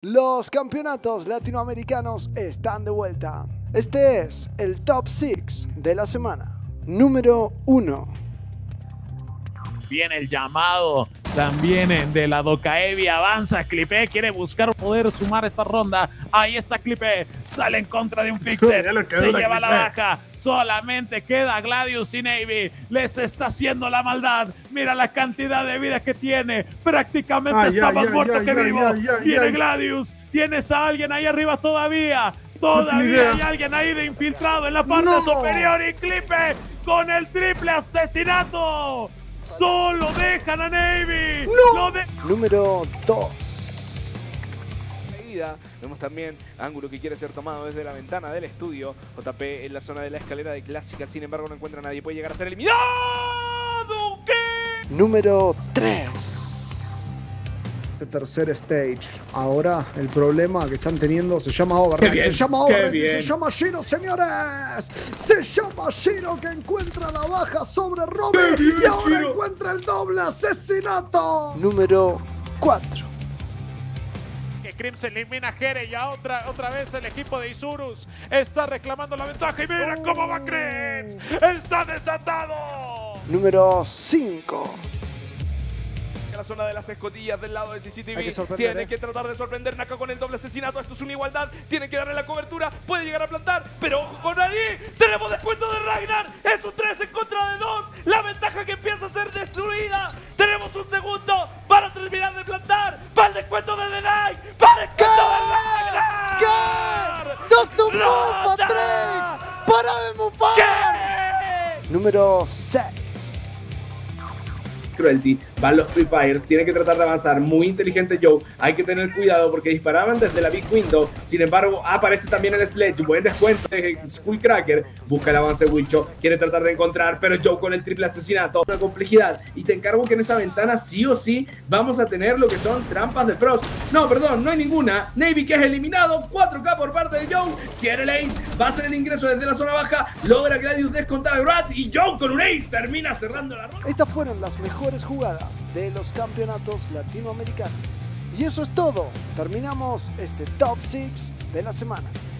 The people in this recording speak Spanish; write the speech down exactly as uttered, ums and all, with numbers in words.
Los campeonatos latinoamericanos están de vuelta. Este es el Top seis de la semana. Número uno. Viene el llamado también de la Docaevi. Avanza Clipé, quiere buscar poder sumar esta ronda. Ahí está Clipé, sale en contra de un Pixel, se lleva la baja. Solamente queda Gladius y Navy. Les está haciendo la maldad. Mira la cantidad de vida que tiene. Prácticamente ay, está ay, más ay, muerto ay, que ay, vivo. Ay, ay, Viene ay. Gladius. Tienes a alguien ahí arriba todavía. Todavía hay alguien ahí de infiltrado en la parte no. superior. Y Clipé con el triple asesinato. Solo dejan a Navy. No. De Número dos. Vemos también ángulo que quiere ser tomado desde la ventana del estudio. J P en la zona de la escalera de Clásica. Sin embargo, no encuentra a nadie. Puede llegar a ser eliminado. ¿Qué? Número tres. El tercer stage. Ahora el problema que están teniendo se llama Override. Se llama Override. Se llama Shiro, señores. Se llama Shiro que encuentra la baja sobre Robin. Y ahora Shiro. encuentra el doble asesinato. Número cuatro. Crimson elimina a Jere y a otra, otra vez el equipo de Isurus está reclamando la ventaja y mira oh. cómo va Crims, está desatado. Número cinco. En la zona de las escotillas del lado de C C T V que tiene eh. que tratar de sorprender Naka con el doble asesinato. Esto es una igualdad, tiene que darle la cobertura, puede llegar a plantar, pero ojo con ahí, tenemos descuento de Ragnar, es un tres en contra de dos, la ventaja que empieza a ser destruida. Tenemos un segundo para terminar de plantar, para el descuento de The Night, para el descuento de Ragnar. ¿Qué? ¡Sos un mofa, Trey! ¡Para de mufar! ¿Qué? Número seis. Cruelty, van los Free Fires, tiene que tratar de avanzar, muy inteligente Joe, hay que tener cuidado porque disparaban desde la Big Window, sin embargo aparece también el Sledge, buen descuento de Skullcracker, busca el avance Wicho, quiere tratar de encontrar, pero Joe con el triple asesinato, una complejidad, y te encargo que en esa ventana sí o sí vamos a tener lo que son trampas de Frost, no perdón, no hay ninguna, Navy que es eliminado, cuatro K por parte de Joe, quiere el ace, va a hacer el ingreso desde la zona baja, logra Gladius descontar a Grat y Joe con un ace termina cerrando la ronda. Estas fueron las mejores jugadas de los campeonatos latinoamericanos. Y eso es todo. Terminamos este Top seis de la semana.